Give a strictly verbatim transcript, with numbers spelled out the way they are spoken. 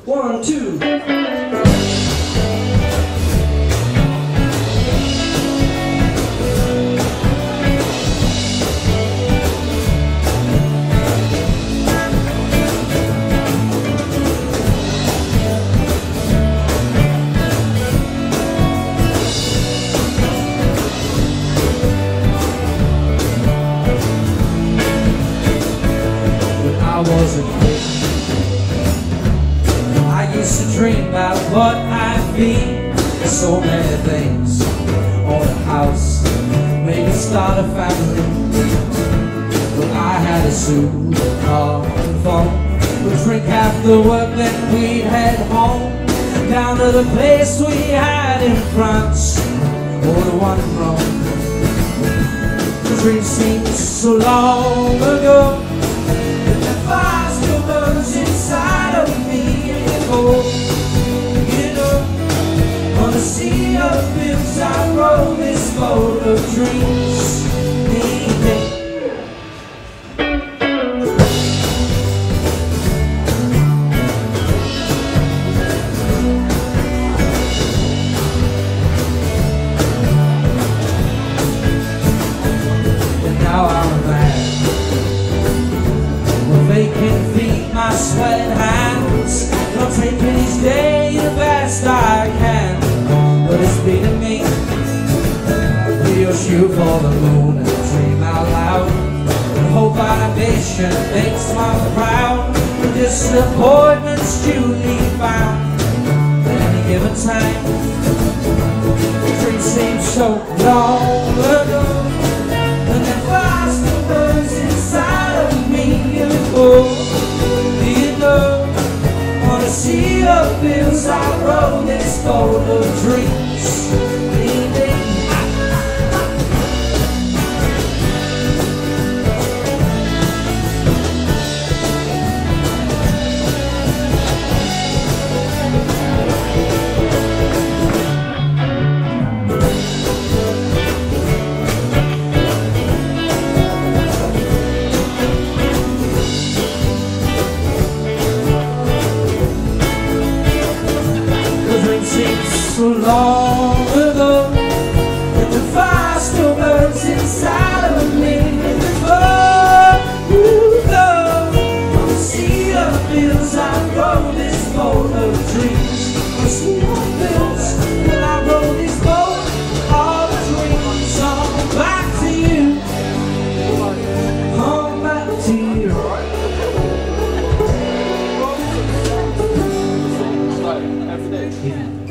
One, two. I was a kid, I used to dream about what I'd be. So many things, own a house, maybe start a family. But I had a suit, a car, and phone. We'd drink half the work, then we'd head home, down to the place we had in France, or the one in Rome. The dream seems so long ago, fire still burns inside of me. Oh, you know, on the sea of bills I roll this boat of dreams. And now I'm a man, they can feed my sweat hands, and I'm taking each day the best I can. But it's beating me. We'll shoot for the moon and dream out loud, and hope our nation makes one proud. The disappointments duly found at any given time. The dream seems so long ago, and the fire still burns inside of me. Oh, you know, on a sea of bills I roll this boat of dreams. So long ago, and the fire still burns inside of me. Oh, you know, on the sea of bills I roll this boat of dreams. On the sea of bills, when I roll this boat, all the dreams come back to you. Come back to you. Every day.